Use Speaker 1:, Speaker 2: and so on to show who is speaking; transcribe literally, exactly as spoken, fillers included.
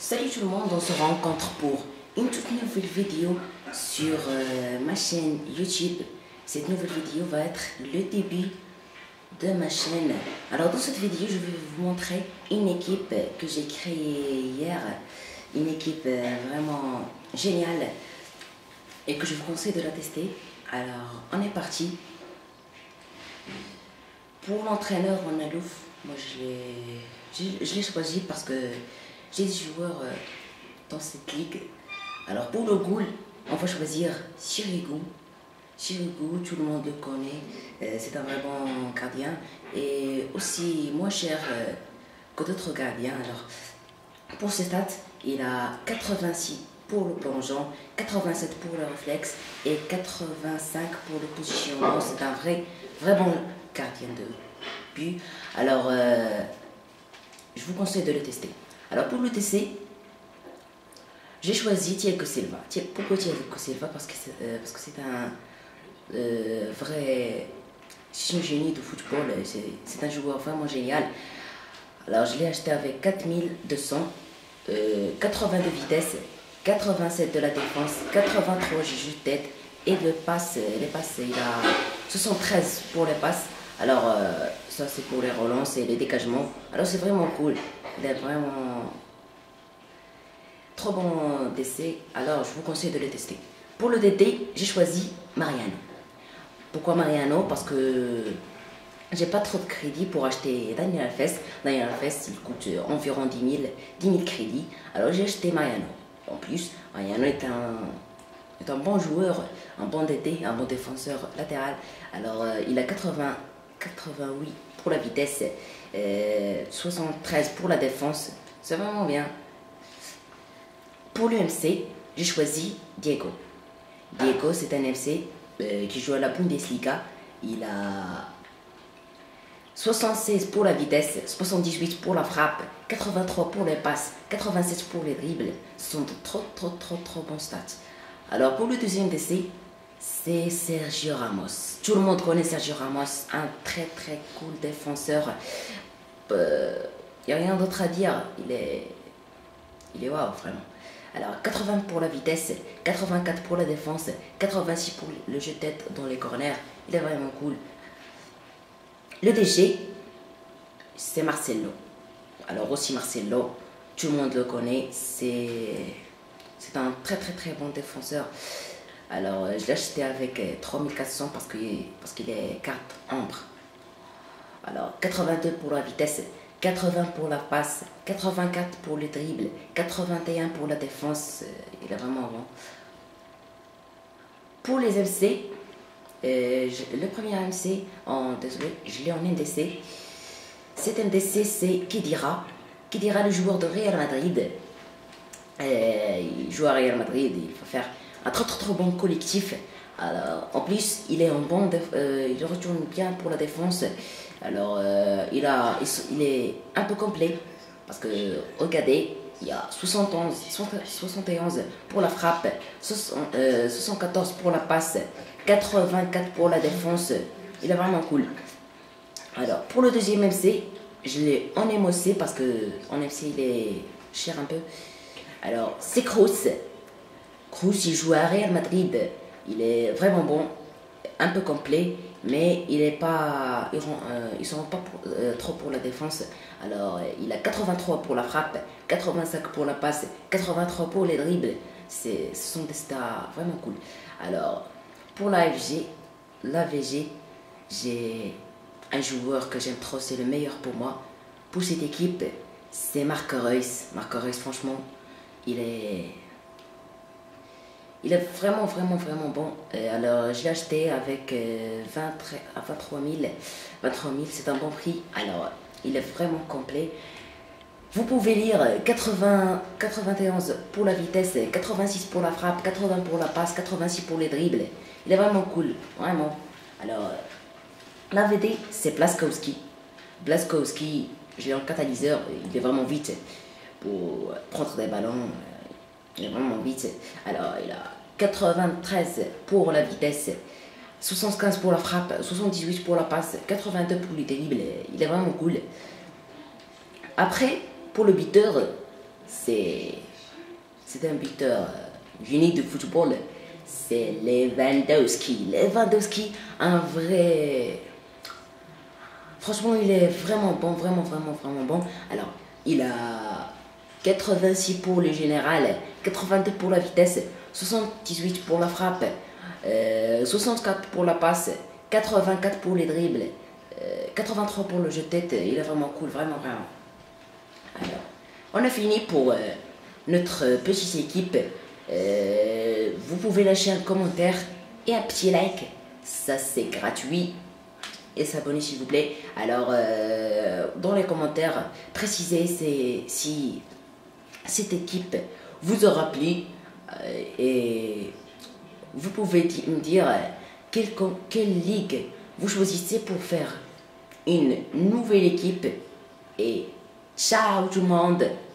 Speaker 1: Salut tout le monde, on se rencontre pour une toute nouvelle vidéo sur euh, ma chaîne YouTube. Cette nouvelle vidéo va être le début de ma chaîne. Alors dans cette vidéo, je vais vous montrer une équipe que j'ai créée hier. Une équipe euh, vraiment géniale et que je vous conseille de la tester. Alors on est parti. Pour l'entraîneur Ronalouf, moi je l'ai choisi parce que j'ai des joueurs euh, dans cette ligue. Alors pour le goal, on va choisir Sirigu. Sirigu, tout le monde le connaît, euh, c'est un vrai bon gardien et aussi moins cher euh, que d'autres gardiens. Alors pour ses stats, il a quatre-vingt-six pour le plongeon, quatre-vingt-sept pour le réflexe et quatre-vingt-cinq pour le positionnement. C'est un vrai, vrai bon gardien de but. Alors euh, je vous conseille de le tester. Alors pour le tester, j'ai choisi Thiago Silva. Pourquoi Thiago Silva? Parce que c'est euh, un euh, vrai génie de football. C'est un joueur vraiment génial. Alors je l'ai acheté avec quatre mille deux cents, euh, quatre-vingt de vitesse, quatre-vingt-sept de la défense, quatre-vingt-trois jus de tête et le passe, les passes, il a soixante-treize pour les passes. Alors euh, ça c'est pour les relances et les dégagements. Alors c'est vraiment cool. Il est vraiment trop bon d'essai. Alors je vous conseille de le tester. Pour le D D, j'ai choisi Mariano. Pourquoi Mariano? Parce que j'ai pas trop de crédit pour acheter Daniel Alves. Daniel Alves, il coûte environ dix mille crédits. Alors j'ai acheté Mariano. En plus, Mariano est un, est un bon joueur, un bon D D, un bon défenseur latéral. Alors euh, il a quatre-vingts, quatre-vingt-huit pour la vitesse, euh, soixante-treize pour la défense. C'est vraiment bien. Pour l'U M C, j'ai choisi Diego. Diego, c'est un M C euh, qui joue à la Bundesliga. Il a soixante-seize pour la vitesse, soixante-dix-huit pour la frappe, quatre-vingt-trois pour les passes, quatre-vingt-sept pour les dribbles. Ce sont de trop, trop, trop, trop bons stats. Alors pour le deuxième D C, c'est Sergio Ramos. Tout le monde connaît Sergio Ramos, un très très cool défenseur. Il euh, n'y a rien d'autre à dire. Il est, il est waouh, vraiment. Alors quatre-vingts pour la vitesse, quatre-vingt-quatre pour la défense, quatre-vingt-six pour le jeu de tête dans les corners. Il est vraiment cool. Le D G, c'est Marcelo. Alors aussi Marcelo, tout le monde le connaît. C'est un très très très bon défenseur. Alors je l'ai acheté avec trois mille quatre cents parce qu'il parce qu'il est carte ambre. Alors quatre-vingt-deux pour la vitesse, quatre-vingts pour la passe, quatre-vingt-quatre pour le dribble, quatre-vingt-un pour la défense. Il est vraiment bon. Pour les M C, euh, je, le premier M C, en, désolé, je l'ai en N D C. Cet N D C, c'est Khedira. Khedira, le joueur de Real Madrid. Euh, il joue à Real Madrid, il faut faire un trop trop trop bon collectif. Alors, en plus, il est en bon, euh, il retourne bien pour la défense. Alors, euh, il, a, il, il est un peu complet parce que regardez, il y a soixante-onze, soixante et onze pour la frappe, soixante-quatorze pour la passe, quatre-vingt-quatre pour la défense. Il est vraiment cool. Alors, pour le deuxième M C, je l'ai en M O C parce que en M C il est cher un peu. Alors, c'est Kroos. Kroos, il joue à Real Madrid. Il est vraiment bon, un peu complet, mais il est pas, ils ne euh, sont pas pour, euh, trop pour la défense. Alors, euh, il a quatre-vingt-trois pour la frappe, quatre-vingt-cinq pour la passe, quatre-vingt-trois pour les dribbles. Ce sont des stars vraiment cool. Alors, pour la F G, la V G, j'ai un joueur que j'aime trop, c'est le meilleur pour moi. Pour cette équipe, c'est Marco Reus. Marco Reus, franchement, il est... Il est vraiment, vraiment, vraiment bon. Euh, alors, je l'ai acheté avec euh, vingt-trois mille. vingt-trois mille, c'est un bon prix. Alors, il est vraiment complet. Vous pouvez lire quatre-vingts, quatre-vingt-onze pour la vitesse, quatre-vingt-six pour la frappe, quatre-vingts pour la passe, quatre-vingt-six pour les dribbles. Il est vraiment cool, vraiment. Alors, la V D, c'est Blaskowski. Blaskowski, j'ai un catalyseur, il est vraiment vite pour prendre des ballons. Il est vraiment vite. Alors, il a quatre-vingt-treize pour la vitesse, soixante-quinze pour la frappe, soixante-dix-huit pour la passe, quatre-vingt-deux pour les dribbles. Il est vraiment cool. Après, pour le buteur, c'est c'est un buteur génie de football. C'est Lewandowski. Lewandowski, un vrai... Franchement, il est vraiment bon, vraiment, vraiment, vraiment bon. Alors, il a quatre-vingt-six pour le général, quatre-vingt-deux pour la vitesse, soixante-dix-huit pour la frappe, euh, soixante-quatre pour la passe, quatre-vingt-quatre pour les dribbles, euh, quatre-vingt-trois pour le jeu de tête. Il est vraiment cool, vraiment, vraiment. Alors, on a fini pour euh, notre petite équipe. Euh, vous pouvez lâcher un commentaire et un petit like, ça c'est gratuit, et s'abonner s'il vous plaît. Alors euh, dans les commentaires précisez si cette équipe vous aura plu, euh, et vous pouvez me dire quelle, quelle ligue vous choisissez pour faire une nouvelle équipe. Et ciao tout le monde.